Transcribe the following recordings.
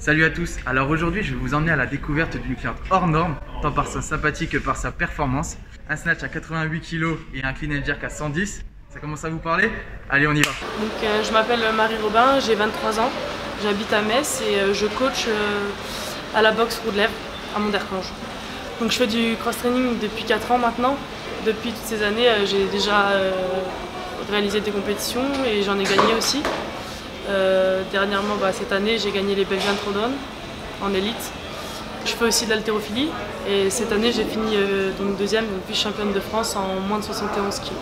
Salut à tous, alors aujourd'hui je vais vous emmener à la découverte d'une cliente hors norme, tant par sa sympathie que par sa performance. Un snatch à 88 kg et un clean and jerk à 110, ça commence à vous parler? Allez, on y va. Donc, je m'appelle Marie Robin, j'ai 23 ans, j'habite à Metz et je coach à la boxe Roux-de-Lèvres à Monderkange. Donc je fais du cross-training depuis 4 ans maintenant. Depuis toutes ces années, j'ai déjà réalisé des compétitions et j'en ai gagné aussi. Dernièrement, cette année, j'ai gagné les Belgian Throwdown en élite. Je fais aussi de l'haltérophilie et cette année, j'ai fini donc deuxième, donc vice-championne de France en moins de 71 kg.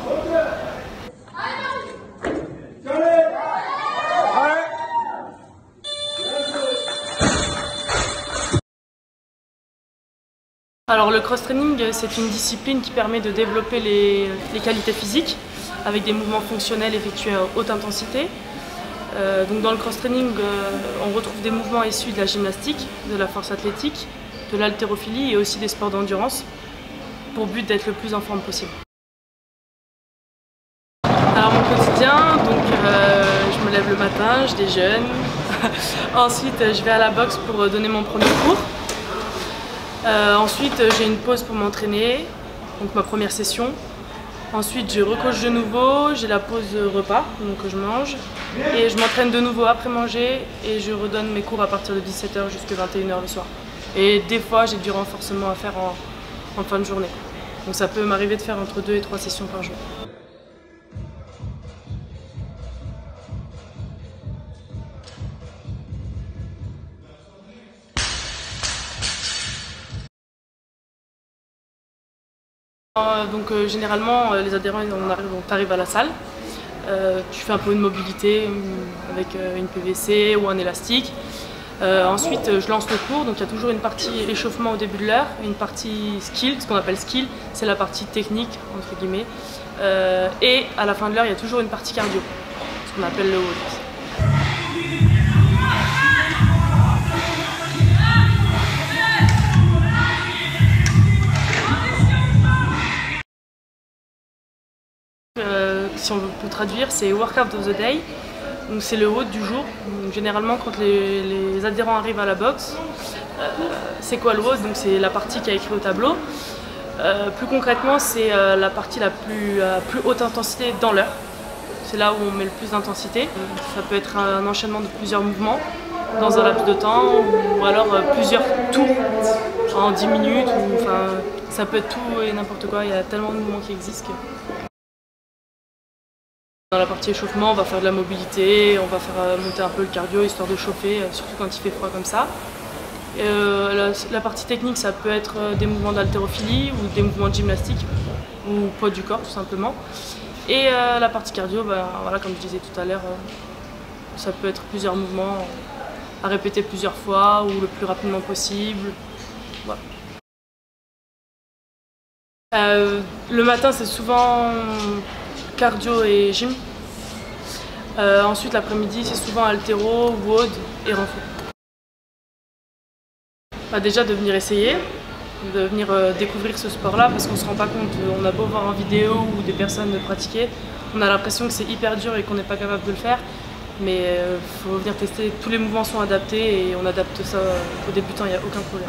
Alors le cross-training, c'est une discipline qui permet de développer les qualités physiques avec des mouvements fonctionnels effectués à haute intensité. Donc dans le cross-training, on retrouve des mouvements issus de la gymnastique, de la force athlétique, de l'haltérophilie et aussi des sports d'endurance, pour but d'être le plus en forme possible. Alors mon quotidien, donc je me lève le matin, je déjeune, ensuite je vais à la boxe pour donner mon premier cours. Ensuite j'ai une pause pour m'entraîner, donc ma première session. Ensuite je recoach de nouveau, j'ai la pause repas, donc je mange. Et je m'entraîne de nouveau après manger et je redonne mes cours à partir de 17 h jusqu'à 21 h le soir. Et des fois j'ai du renforcement à faire en fin de journée. Donc ça peut m'arriver de faire entre 2 et 3 sessions par jour. Donc généralement les adhérents on arrive à la salle, tu fais un peu de mobilité avec une PVC ou un élastique. Ensuite je lance le cours, donc il y a toujours une partie échauffement au début de l'heure, une partie skill, ce qu'on appelle skill, c'est la partie technique entre guillemets. Et à la fin de l'heure il y a toujours une partie cardio, ce qu'on appelle le WOD. Si on peut traduire, c'est Workout of the Day, donc c'est le WOD du jour. Donc, généralement quand les adhérents arrivent à la boxe, c'est quoi le WOD? Donc c'est la partie qui est écrite au tableau. Plus concrètement, c'est la partie la plus haute intensité dans l'heure. C'est là où on met le plus d'intensité. Ça peut être un enchaînement de plusieurs mouvements dans un laps de temps ou alors plusieurs tours en 10 minutes. Ça peut être tout et n'importe quoi, il y a tellement de mouvements qui existent que... Dans la partie échauffement, on va faire de la mobilité, on va faire monter un peu le cardio histoire de chauffer, surtout quand il fait froid comme ça. La partie technique, ça peut être des mouvements d'haltérophilie ou des mouvements de gymnastique ou poids du corps tout simplement. Et la partie cardio, voilà, comme je disais tout à l'heure, ça peut être plusieurs mouvements à répéter plusieurs fois ou le plus rapidement possible. Voilà. Le matin, c'est souvent cardio et gym. Ensuite l'après-midi c'est souvent haltéro, WOD et renfort. Déjà de venir essayer, de venir découvrir ce sport là parce qu'on se rend pas compte, on a beau voir en vidéo ou des personnes le pratiquer, on a l'impression que c'est hyper dur et qu'on n'est pas capable de le faire, mais il faut venir tester, tous les mouvements sont adaptés et on adapte ça aux débutants, il n'y a aucun problème.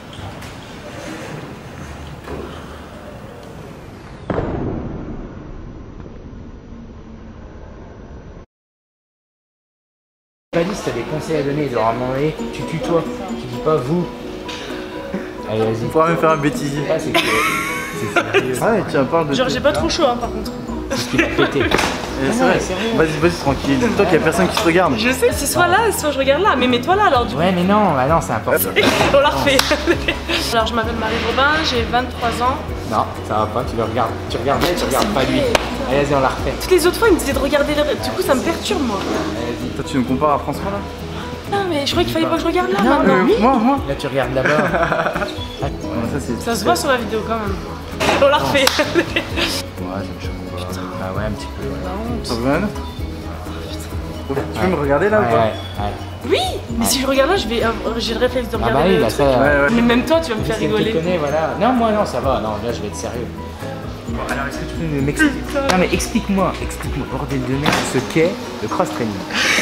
Si tu as des conseils à donner, de ramener, tu tutoies, tu dis pas vous. Allez, vas-y. On pourra même faire un bêtisier. Ah, c'est sérieux. Ouais, tu parles de... Genre j'ai pas trop chaud par contre. C'est ce qui va péter. C'est vrai, vas-y tranquille, dis-toi qu'il y a personne qui te regarde. Je sais, c'est soit là, soit je regarde là, mais mets-toi là alors du coup. Ouais mais non, c'est important. On la refait. Alors je m'appelle Marie Robin, j'ai 23 ans. Non, ça va pas, tu le regardes. Tu regardes elle, tu regardes pas lui. Allez, vas-y, on la refait. Toutes les autres fois, ils me disaient de regarder le... Du coup, ça me perturbe, moi. Toi, tu nous compares à François, là? Non, mais je croyais qu'il fallait pas que je regarde là, non, maintenant. Moi. Là, tu regardes là-bas. Ça se voit sur la vidéo, quand même. On la refait. Ouais, ça me choque pas. Bah ouais, un petit peu. Ouais. Tu veux me regarder, là, ou pas? Ouais. Oui, mais si je regarde là, j'ai le réflexe de regarder bah oui, le là, truc. ça... Mais même toi, tu vas me faire rigoler. Je te connais, voilà. Non, moi, non, ça va. Non, là, je vais être sérieux. Bon, alors, est-ce que tu peux m'expliquer? Non, mais explique-moi, bordel de merde, ce qu'est le cross-training.